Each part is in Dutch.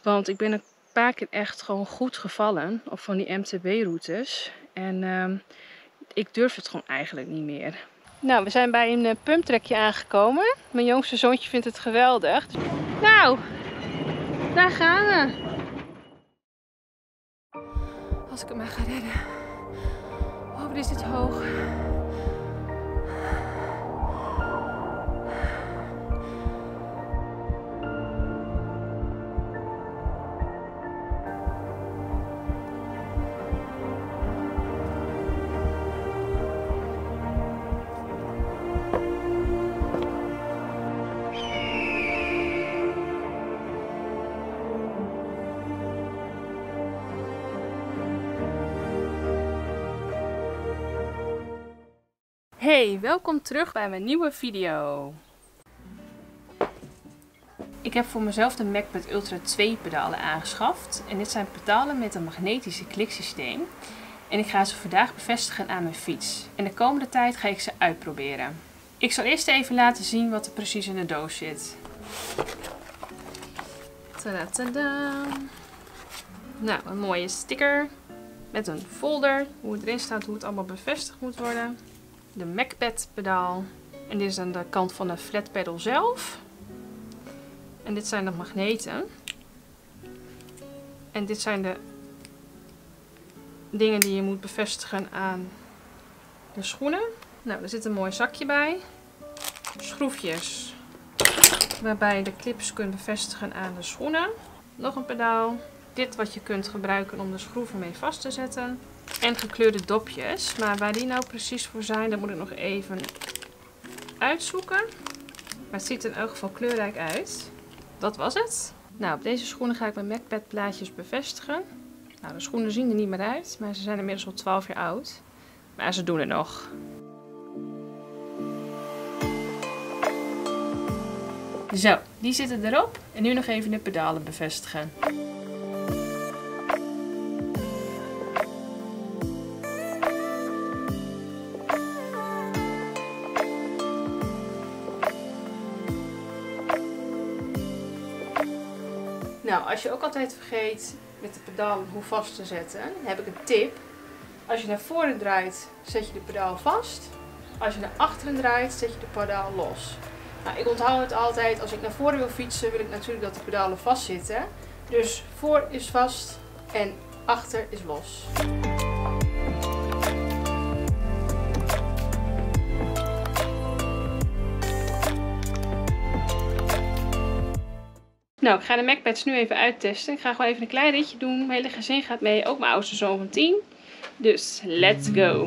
Want ik ben een paar keer echt gewoon goed gevallen op van die MTB-routes. En ik durf het gewoon eigenlijk niet meer. Nou, we zijn bij een pumptrekje aangekomen. Mijn jongste zoontje vindt het geweldig. Nou, daar gaan we. Als ik het maar ga redden. Oh, wat is dit hoog. Hey, welkom terug bij mijn nieuwe video. Ik heb voor mezelf de MacPad Ultra 2 pedalen aangeschaft. En dit zijn pedalen met een magnetische kliksysteem. En ik ga ze vandaag bevestigen aan mijn fiets. En de komende tijd ga ik ze uitproberen. Ik zal eerst even laten zien wat er precies in de doos zit. Tadaa. Nou, een mooie sticker met een folder. Hoe het erin staat, hoe het allemaal bevestigd moet worden. De MacPad pedaal. En dit is aan de kant van de flat pedal zelf. En dit zijn de magneten. En dit zijn de dingen die je moet bevestigen aan de schoenen. Nou, er zit een mooi zakje bij. Schroefjes. Waarbij je de clips kunt bevestigen aan de schoenen. Nog een pedaal. Dit wat je kunt gebruiken om de schroeven mee vast te zetten. En gekleurde dopjes. Maar waar die nou precies voor zijn, dat moet ik nog even uitzoeken. Maar het ziet er in elk geval kleurrijk uit. Dat was het. Nou, op deze schoenen ga ik mijn MacPad plaatjes bevestigen. Nou, de schoenen zien er niet meer uit, maar ze zijn inmiddels al 12 jaar oud. Maar ze doen het nog. Zo, die zitten erop. En nu nog even de pedalen bevestigen. Nou, als je ook altijd vergeet met de pedalen hoe vast te zetten, dan heb ik een tip. Als je naar voren draait, zet je de pedaal vast. Als je naar achteren draait, zet je de pedaal los. Nou, ik onthoud het altijd, als ik naar voren wil fietsen, wil ik natuurlijk dat de pedalen vast zitten. Dus voor is vast en achter is los. Nou, ik ga de MacPads nu even uittesten. Ik ga gewoon even een klein ritje doen. Mijn hele gezin gaat mee, ook mijn oudste zoon van 10. Dus, let's go!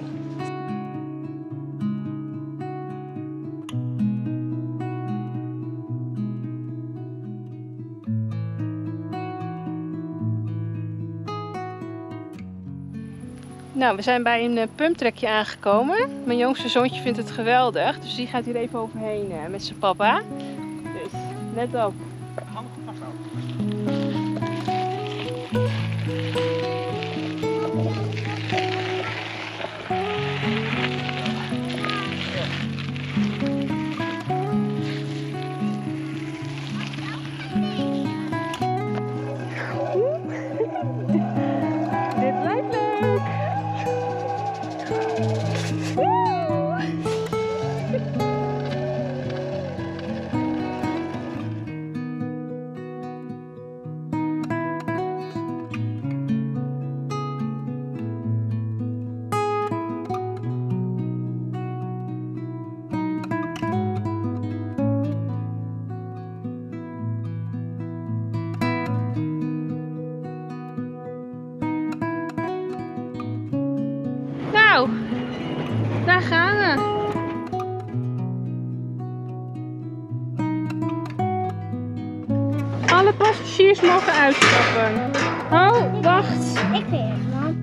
Nou, we zijn bij een pumptrekje aangekomen. Mijn jongste zoontje vindt het geweldig. Dus die gaat hier even overheen met zijn papa. Dus, let op. Dit lijkt leuk. Nou, daar gaan we. Alle passagiers mogen uitstappen. Oh, wacht. Ik ben er, man.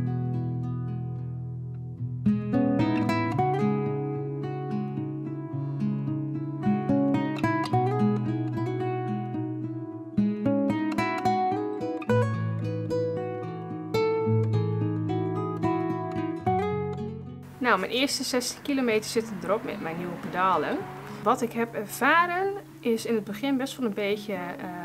Nou, mijn eerste 60 kilometer zitten erop met mijn nieuwe pedalen. Wat ik heb ervaren is in het begin best wel een beetje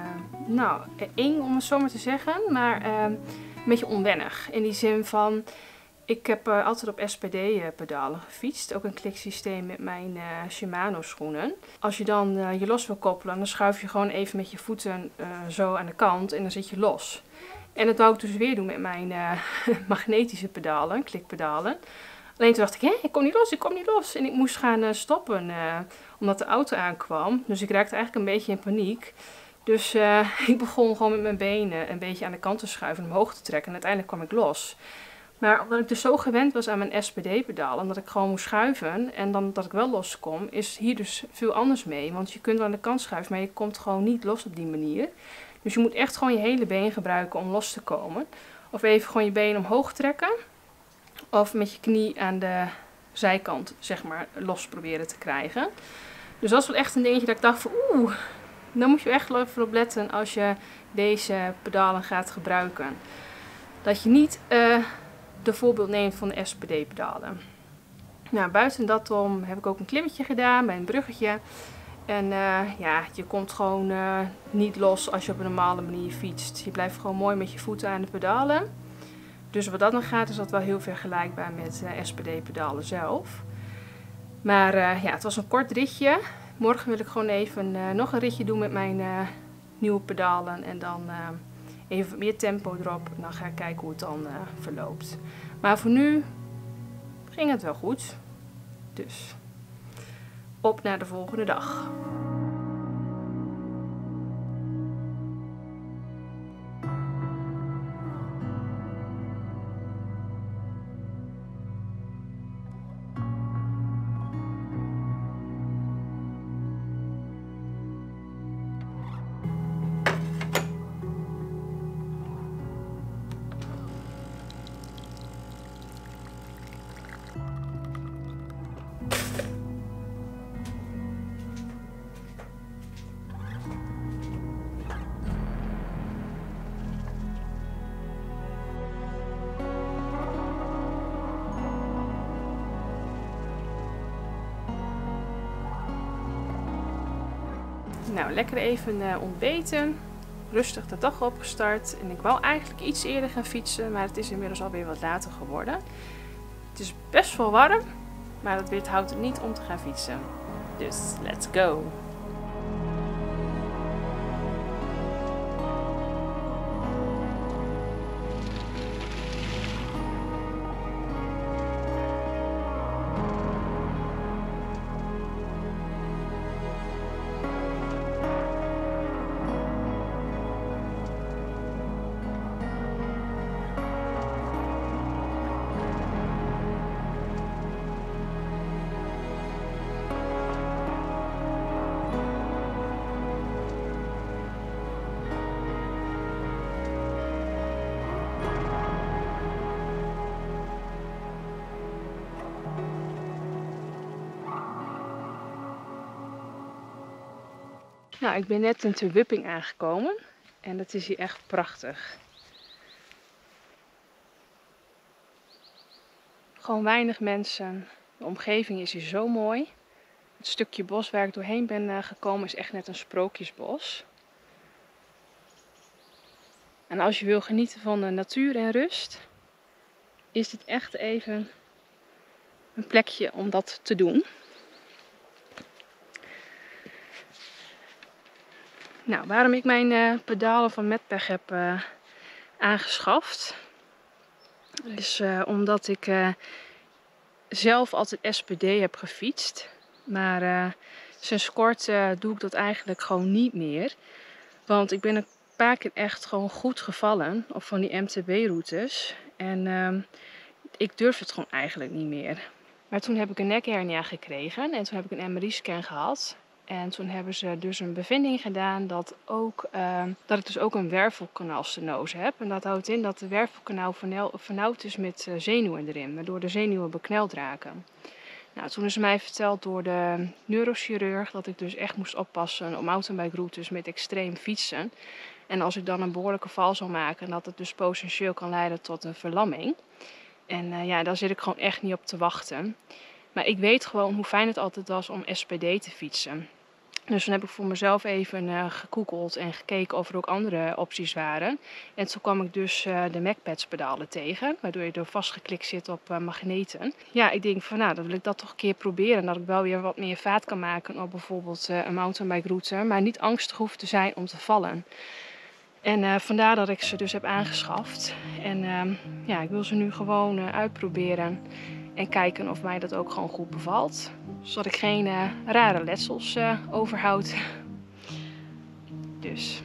nou, eng om het zo maar te zeggen, maar een beetje onwennig. In die zin van, ik heb altijd op SPD-pedalen gefietst. Ook een kliksysteem met mijn Shimano schoenen. Als je dan je los wil koppelen, dan schuif je gewoon even met je voeten zo aan de kant en dan zit je los. En dat wou ik dus weer doen met mijn magnetische pedalen, klikpedalen. Alleen toen dacht ik, hé, ik kom niet los. En ik moest gaan stoppen, omdat de auto aankwam. Dus ik raakte eigenlijk een beetje in paniek. Dus ik begon gewoon met mijn benen een beetje aan de kant te schuiven en omhoog te trekken. En uiteindelijk kwam ik los. Maar omdat ik dus zo gewend was aan mijn SPD-pedalen, dat ik gewoon moest schuiven en dan dat ik wel los kom, is hier dus veel anders mee. Want je kunt wel aan de kant schuiven, maar je komt gewoon niet los op die manier. Dus je moet echt gewoon je hele been gebruiken om los te komen. Of even gewoon je been omhoog trekken. Of met je knie aan de zijkant, zeg maar, los proberen te krijgen. Dus dat was wel echt een dingetje dat ik dacht van dan moet je echt even op letten als je deze pedalen gaat gebruiken. Dat je niet de voorbeeld neemt van de SPD-pedalen. Nou, buiten dat om heb ik ook een klimmetje gedaan bij een bruggetje. En ja, je komt gewoon niet los als je op een normale manier fietst. Je blijft gewoon mooi met je voeten aan de pedalen. Dus wat dat dan gaat, is dat wel heel vergelijkbaar met SPD-pedalen zelf. Maar ja, het was een kort ritje. Morgen wil ik gewoon even nog een ritje doen met mijn nieuwe pedalen. En dan even wat meer tempo erop. En dan ga ik kijken hoe het dan verloopt. Maar voor nu ging het wel goed. Dus op naar de volgende dag. Nou, lekker even ontbeten. Rustig de dag opgestart. En ik wou eigenlijk iets eerder gaan fietsen, maar het is inmiddels alweer wat later geworden. Het is best wel warm, maar dat weerhoudt het niet om te gaan fietsen. Dus let's go! Nou, ik ben net in Ter Wupping aangekomen en het is hier echt prachtig. Gewoon weinig mensen. De omgeving is hier zo mooi. Het stukje bos waar ik doorheen ben gekomen is echt net een sprookjesbos. En als je wil genieten van de natuur en rust, is dit echt even een plekje om dat te doen. Nou, waarom ik mijn pedalen van Metpech heb aangeschaft, is omdat ik zelf altijd SPD heb gefietst. Maar sinds kort doe ik dat eigenlijk gewoon niet meer. Want ik ben een paar keer echt gewoon goed gevallen op van die MTB-routes. En ik durf het gewoon eigenlijk niet meer. Maar toen heb ik een nekhernia gekregen en toen heb ik een MRI-scan gehad. En toen hebben ze dus een bevinding gedaan dat ik dus ook een wervelkanaalstenose heb. En dat houdt in dat de wervelkanaal vernauwd is met zenuwen erin, waardoor de zenuwen bekneld raken. Nou, toen is mij verteld door de neurochirurg dat ik dus echt moest oppassen op mountainbike-routes met extreem fietsen. En als ik dan een behoorlijke val zou maken, dat het dus potentieel kan leiden tot een verlamming. En ja, daar zit ik gewoon echt niet op te wachten. Maar ik weet gewoon hoe fijn het altijd was om SPD te fietsen. Dus toen heb ik voor mezelf even gegoogeld en gekeken of er ook andere opties waren. En toen kwam ik dus de MacPads pedalen tegen, waardoor je er vastgeklikt zit op magneten. Ja, ik denk van nou, dan wil ik dat toch een keer proberen. Dat ik wel weer wat meer vaart kan maken op bijvoorbeeld een mountainbike route, maar niet angstig hoef te zijn om te vallen. En vandaar dat ik ze dus heb aangeschaft. En ja, ik wil ze nu gewoon uitproberen. En kijken of mij dat ook gewoon goed bevalt. Zodat ik geen rare letsels overhoud. Dus.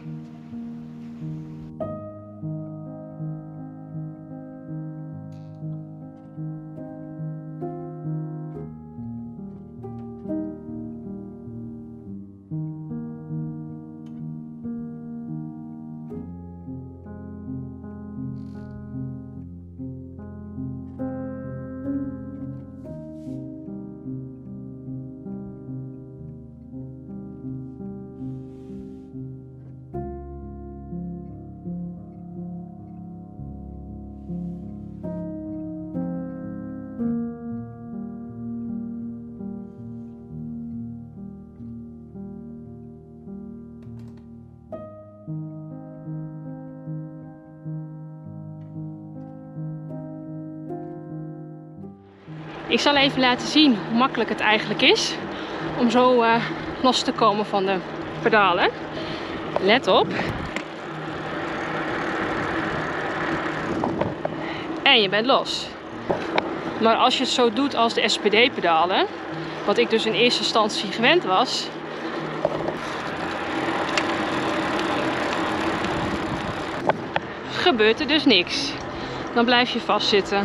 Ik zal even laten zien hoe makkelijk het eigenlijk is om zo los te komen van de pedalen. Let op. En je bent los. Maar als je het zo doet als de SPD-pedalen, wat ik dus in eerste instantie gewend was, gebeurt er dus niks. Dan blijf je vastzitten.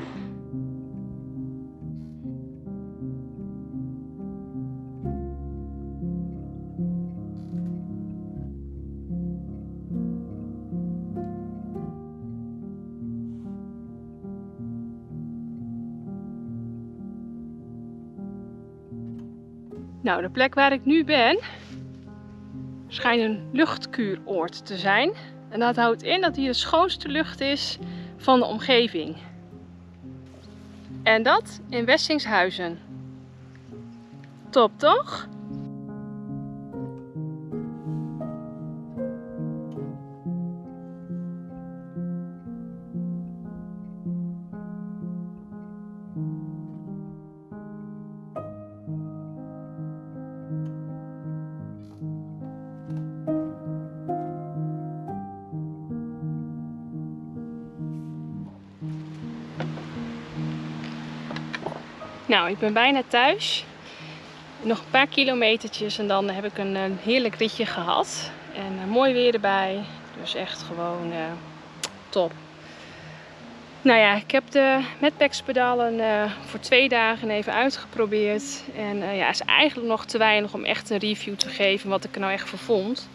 Nou, de plek waar ik nu ben schijnt een luchtkuuroord te zijn. En dat houdt in dat hier de schoonste lucht is van de omgeving. En dat in Wessingshuizen. Top, toch? Nou, ik ben bijna thuis. Nog een paar kilometertjes en dan heb ik een heerlijk ritje gehad. En mooi weer erbij. Dus echt gewoon top. Nou ja, ik heb de Madpex pedalen voor 2 dagen even uitgeprobeerd. En ja, het is eigenlijk nog te weinig om echt een review te geven wat ik er nou echt voor vond.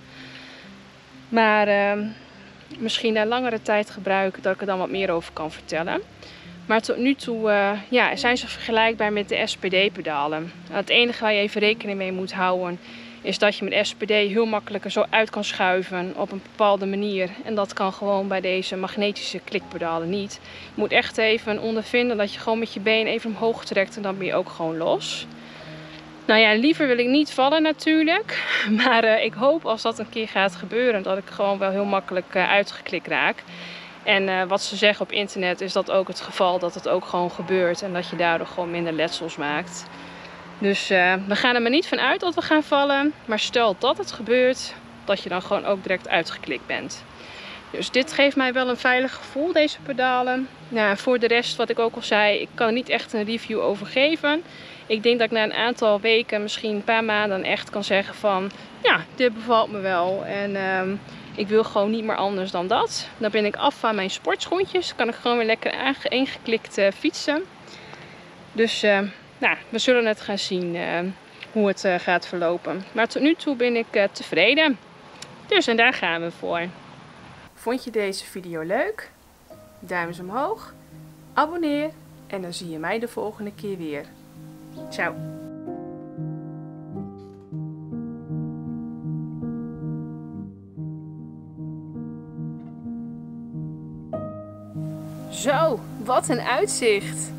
Maar misschien na langere tijd gebruiken dat ik er dan wat meer over kan vertellen. Maar tot nu toe ja, zijn ze vergelijkbaar met de SPD-pedalen. Het enige waar je even rekening mee moet houden is dat je met SPD heel makkelijk er zo uit kan schuiven op een bepaalde manier. En dat kan gewoon bij deze magnetische klikpedalen niet. Je moet echt even ondervinden dat je gewoon met je been even omhoog trekt en dan ben je ook gewoon los. Nou ja, liever wil ik niet vallen natuurlijk. Maar ik hoop als dat een keer gaat gebeuren dat ik gewoon wel heel makkelijk uitgeklikt raak. En wat ze zeggen op internet is dat ook het geval, dat het ook gewoon gebeurt en dat je daardoor gewoon minder letsels maakt. Dus we gaan er maar niet van uit dat we gaan vallen, maar stel dat het gebeurt, dat je dan gewoon ook direct uitgeklikt bent. Dus dit geeft mij wel een veilig gevoel, deze pedalen. Nou, voor de rest, wat ik ook al zei, ik kan er niet echt een review over geven. Ik denk dat ik na een aantal weken, misschien een paar maanden echt kan zeggen van, ja, dit bevalt me wel. En ik wil gewoon niet meer anders dan dat. Dan ben ik af van mijn sportschoentjes. Dan kan ik gewoon weer lekker ingeklikt fietsen. Dus nou, we zullen het gaan zien hoe het gaat verlopen. Maar tot nu toe ben ik tevreden. Dus en daar gaan we voor. Vond je deze video leuk? Duimpjes omhoog. Abonneer. En dan zie je mij de volgende keer weer. Ciao. Zo, wat een uitzicht!